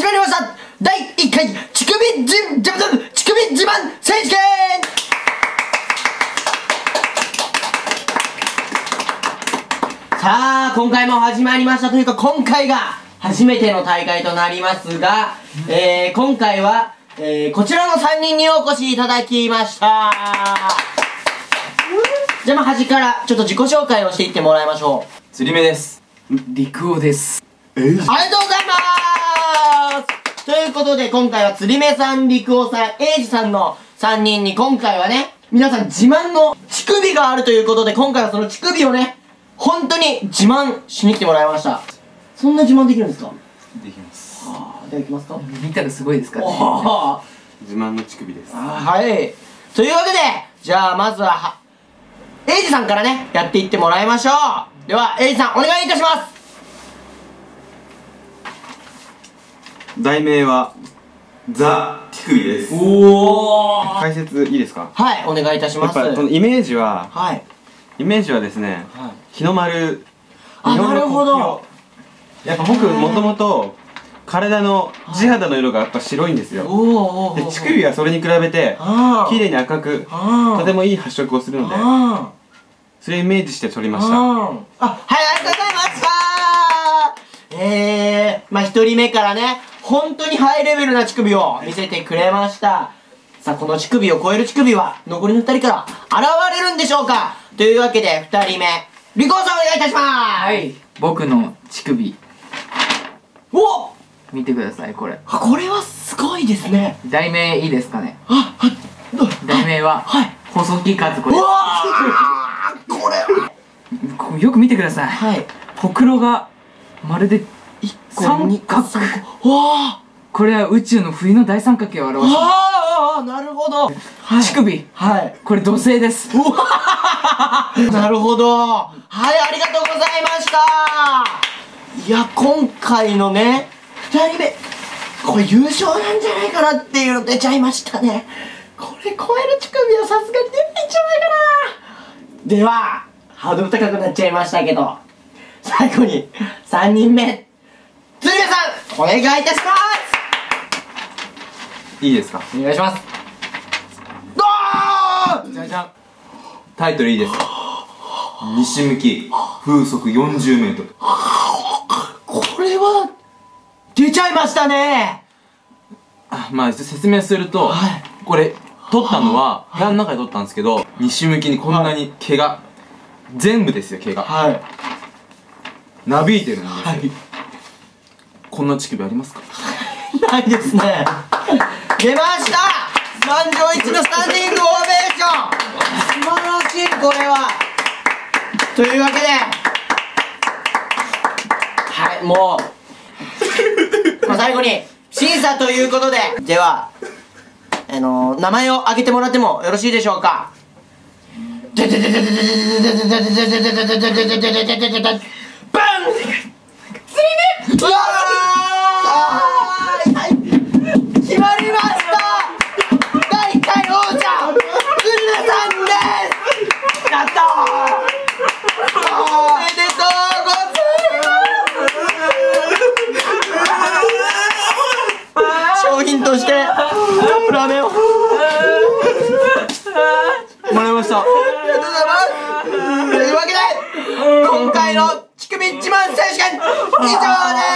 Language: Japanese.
まりました。第1回乳首自慢選手権。さあ、今回も始まりましたというか、今回が初めての大会となりますが、今回は、こちらの3人にお越しいただきました。じゃあまあ端からちょっと自己紹介をしていってもらいましょう。 釣り目です。陸王です。 ありがとうございますということで、今回は釣り目さん、陸王さん、英二さんの3人に今回はね、皆さん自慢の乳首があるということで、今回はその乳首をね、本当に自慢しに来てもらいました。そんな自慢できるんですか？ できます。 できますか？ 見たらすごいですからね。 自慢の乳首です。 はい。というわけで、じゃあまずは、英二さんからね、やっていってもらいましょう。では、英二さん、お願いいたします。 題名はザ・乳首です。 おー。 解説いいですか？ はい、お願いいたします。 やっぱこのイメージは、 はい。 ですね、 はい、 日の丸、 あ、なるほど。 やっぱ僕もともと体の地肌の色がやっぱ白いんですよ。で、乳首はそれに比べて綺麗に赤く、とてもいい発色をするので、それをイメージして撮りました。 はい、ありがとうございました。まあ1人目からね、本当にハイレベルな乳首を見せてくれました。さあ、この乳首を超える乳首は残りの2人から現れるんでしょうか？というわけで2人目、陸王さんお願いいたします。 はい、僕の乳首お、 見てください。これこれはすごいですね。 題名いいですかね？題名は細木和子です。 うわー、これよく見てください。 はい、 ほくろがまるで三角。 わー、 これは宇宙の冬の大三角形を表します。 ああ、なるほど。 乳首、 はい、 これ土星です。 うわなるほど。はい、ありがとうございました。いや、今回のね、2人目、これ優勝なんじゃないかなっていうの出ちゃいましたね。これ超える乳首はさすがに出ないんじゃないかな。では、ハードル高くなっちゃいましたけど、最後に3人目、鶴瓶さん、お願いいたします。 いいですか？ お願いします。 じゃじゃん。 タイトルいいですか？西向き風速40メートル。 これは出ちゃいましたね。 まあ説明すると、 はい、 これ撮ったのは部屋の中で撮ったんですけど、西向きにこんなに毛が、全部ですよ、毛が、 はい、 なびいてるんですよ。 はい、 こんな乳首ありますか？ ないですね。出ました、満場一致のスタンディングオベーション。素晴らしい、これは。というわけで、はい、もうまあ最後に審査ということで、では名前を挙げてもらってもよろしいでしょうか？バン！うわー！決まりました！第1回王者、鶴瓶さんです！やったー！おめでとうございます！商品としてラーメンをもらいました。 ありがとうございます。というわけで、今回の乳首自慢選手権以上です。